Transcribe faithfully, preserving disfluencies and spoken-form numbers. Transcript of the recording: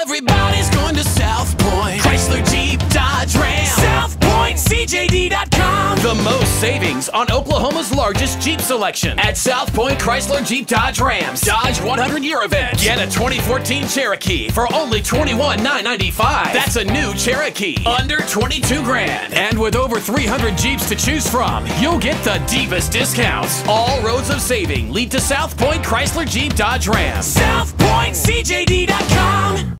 Everybody's going to South Point Chrysler Jeep Dodge Ram. South Point C J D dot com. The most savings on Oklahoma's largest Jeep selection at South Point Chrysler Jeep Dodge Rams Dodge one hundred year event. Get a twenty fourteen Cherokee for only twenty-one thousand nine hundred ninety-five dollars. That's a new Cherokee under twenty-two grand. And with over three hundred Jeeps to choose from, you'll get the deepest discounts. All roads of saving lead to South Point Chrysler Jeep Dodge Ram. South Point C J D dot com.